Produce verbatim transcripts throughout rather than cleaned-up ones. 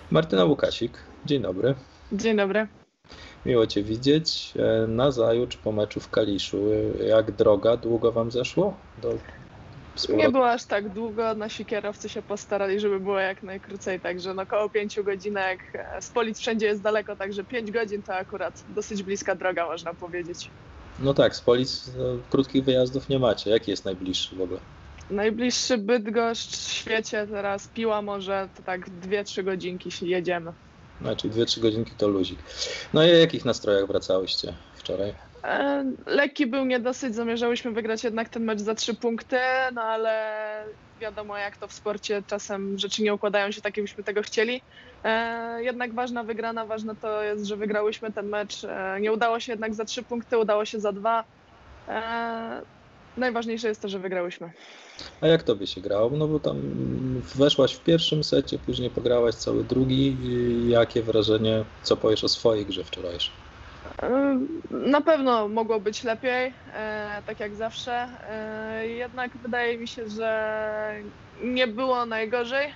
Martyna Łukasik, dzień dobry. Dzień dobry. Miło Cię widzieć. Nazajutrz po meczu w Kaliszu. Jak droga? Długo Wam zeszło? Do Nie było aż tak długo. Nasi kierowcy się postarali, żeby było jak najkrócej, także no około pięciu godzinek. Z Polic wszędzie jest daleko, także pięć godzin to akurat dosyć bliska droga, można powiedzieć. No tak, z Polic no, krótkich wyjazdów nie macie. Jaki jest najbliższy w ogóle? Najbliższy Bydgoszcz w świecie teraz, Piła może, to tak dwie, trzy godzinki jedziemy. No, czyli dwie, trzy godzinki to luzik. No i o jakich nastrojach wracałyście wczoraj? E, lekki był niedosyt, zamierzałyśmy wygrać jednak ten mecz za trzy punkty, no ale wiadomo jak to w sporcie, czasem rzeczy nie układają się tak, jakbyśmy tego chcieli. E, jednak ważna wygrana, ważne to jest, że wygrałyśmy ten mecz. E, nie udało się jednak za trzy punkty, udało się za dwa. E, najważniejsze jest to, że wygrałyśmy. A jak tobie się grało? No bo tam weszłaś w pierwszym secie, później pograłaś cały drugi. Jakie wrażenie, co powiesz o swojej grze wczorajszej? Na pewno mogło być lepiej, tak jak zawsze. Jednak wydaje mi się, że nie było najgorzej.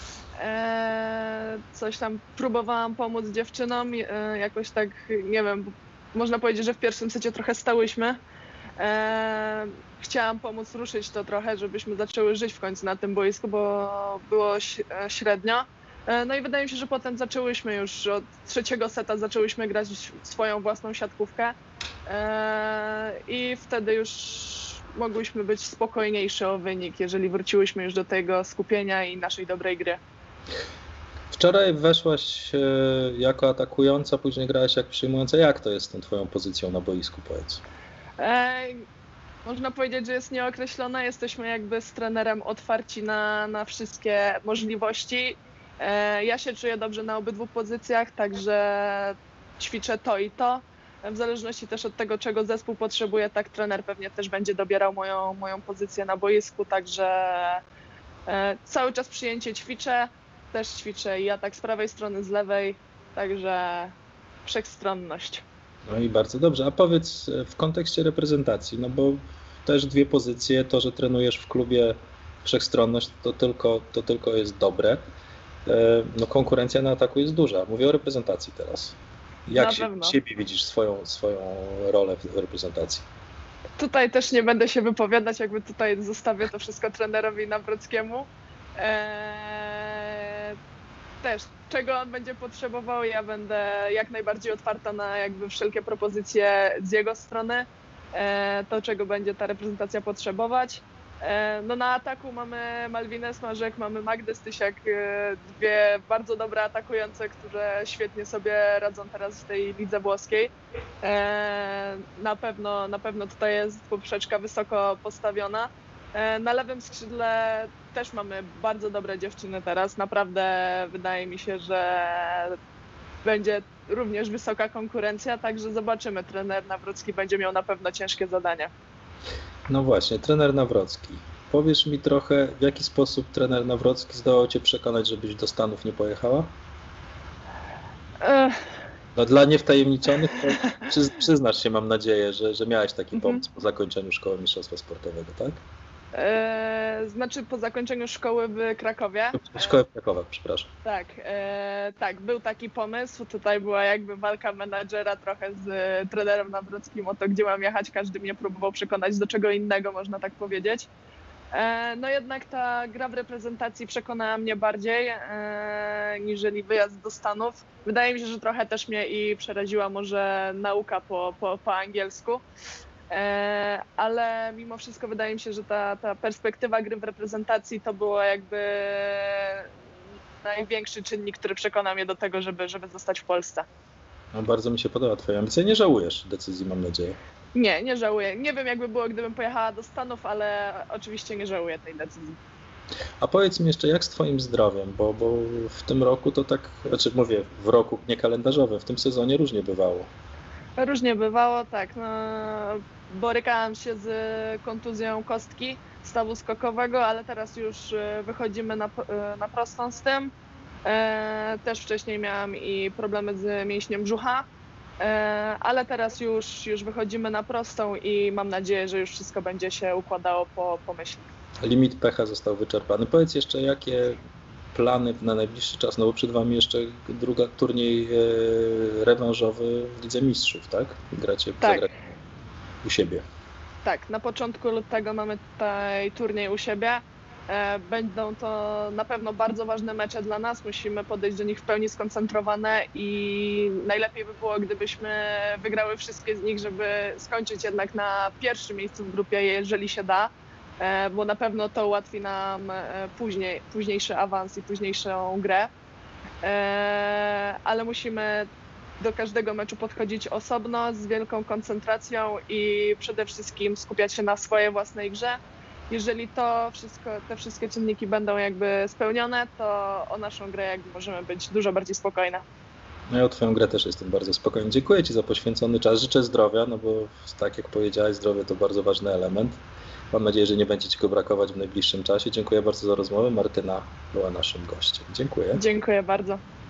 Coś tam próbowałam pomóc dziewczynom, jakoś tak, nie wiem, można powiedzieć, że w pierwszym secie trochę stałyśmy. Chciałam pomóc ruszyć to trochę, żebyśmy zaczęły żyć w końcu na tym boisku, bo było średnio. No i wydaje mi się, że potem zaczęłyśmy już od trzeciego seta zaczęłyśmy grać swoją własną siatkówkę i wtedy już mogłyśmy być spokojniejsze o wynik, jeżeli wróciłyśmy już do tego skupienia i naszej dobrej gry. Wczoraj weszłaś jako atakująca, później grałaś jak przyjmująca. Jak to jest z tą twoją pozycją na boisku, powiedz? Można powiedzieć, że jest nieokreślona. Jesteśmy jakby z trenerem otwarci na, na wszystkie możliwości. Ja się czuję dobrze na obydwu pozycjach, także ćwiczę to i to. W zależności też od tego, czego zespół potrzebuje, tak trener pewnie też będzie dobierał moją, moją pozycję na boisku, także cały czas przyjęcie ćwiczę, też ćwiczę i atak z prawej strony, z lewej, także wszechstronność. No i bardzo dobrze. A powiedz w kontekście reprezentacji, no bo też dwie pozycje, to, że trenujesz w klubie wszechstronność, to tylko, to tylko jest dobre. No konkurencja na ataku jest duża. Mówię o reprezentacji teraz. Jak się, siebie widzisz swoją, swoją rolę w reprezentacji? Tutaj też nie będę się wypowiadać, jakby tutaj zostawię to wszystko trenerowi Nawrockiemu. Eee, też czego on będzie potrzebował, ja będę jak najbardziej otwarta na jakby wszelkie propozycje z jego strony, eee, to czego będzie ta reprezentacja potrzebować. No na ataku mamy Malwinę Smarzek, mamy Magdę Stysiak, dwie bardzo dobre atakujące, które świetnie sobie radzą teraz w tej lidze włoskiej. Na pewno, na pewno tutaj jest poprzeczka wysoko postawiona. Na lewym skrzydle też mamy bardzo dobre dziewczyny teraz. Naprawdę wydaje mi się, że będzie również wysoka konkurencja, także zobaczymy. Trener Nawrocki będzie miał na pewno ciężkie zadanie. No właśnie, trener Nawrocki. Powiesz mi trochę, w jaki sposób trener Nawrocki zdołał cię przekonać, żebyś do Stanów nie pojechała? Ech. No dla niewtajemniczonych to przy, przyznasz się, mam nadzieję, że, że miałeś taki pomysł po zakończeniu szkoły mistrzostwa sportowego, tak? E, znaczy po zakończeniu szkoły w Krakowie. Szkoły w Krakowie, przepraszam. Tak, e, tak, był taki pomysł. Tutaj była jakby walka menadżera trochę z e, trenerem Nawrockim o to, gdzie mam jechać. Każdy mnie próbował przekonać do czego innego, można tak powiedzieć. E, no jednak ta gra w reprezentacji przekonała mnie bardziej e, niżeli wyjazd do Stanów. Wydaje mi się, że trochę też mnie i przeraziła może nauka po, po, po angielsku. Ale mimo wszystko wydaje mi się, że ta, ta perspektywa gry w reprezentacji to było jakby największy czynnik, który przekona mnie do tego, żeby, żeby zostać w Polsce. No, bardzo mi się podoba twoja ambicja. Nie żałujesz decyzji, mam nadzieję. Nie, nie żałuję. Nie wiem jakby było, gdybym pojechała do Stanów, ale oczywiście nie żałuję tej decyzji. A powiedz mi jeszcze, jak z twoim zdrowiem, bo, bo w tym roku to tak, znaczy mówię w roku niekalendarzowym, w tym sezonie różnie bywało. Różnie bywało, tak. No, borykałam się z kontuzją kostki stawu skokowego, ale teraz już wychodzimy na, na prostą z tym. Też wcześniej miałam i problemy z mięśniem brzucha, ale teraz już, już wychodzimy na prostą i mam nadzieję, że już wszystko będzie się układało po, po myśli. Limit pH został wyczerpany. Powiedz jeszcze, jakie plany na najbliższy czas? No bo przed wami jeszcze druga turniej rewanżowy w Lidze Mistrzów, tak? Gracie tak. u siebie. Tak, na początku lutego mamy tutaj turniej u siebie. Będą to na pewno bardzo ważne mecze dla nas. Musimy podejść do nich w pełni skoncentrowane i najlepiej by było, gdybyśmy wygrały wszystkie z nich, żeby skończyć jednak na pierwszym miejscu w grupie, jeżeli się da, bo na pewno to ułatwi nam później, późniejszy awans i późniejszą grę. Ale musimy do każdego meczu podchodzić osobno, z wielką koncentracją i przede wszystkim skupiać się na swojej własnej grze. Jeżeli to wszystko, te wszystkie czynniki będą jakby spełnione, to o naszą grę jakby możemy być dużo bardziej spokojne. No ja o twoją grę też jestem bardzo spokojny. Dziękuję ci za poświęcony czas. Życzę zdrowia, no bo tak jak powiedziałeś, zdrowie to bardzo ważny element. Mam nadzieję, że nie będzie ci go brakować w najbliższym czasie. Dziękuję bardzo za rozmowę. Martyna była naszym gościem. Dziękuję. Dziękuję bardzo.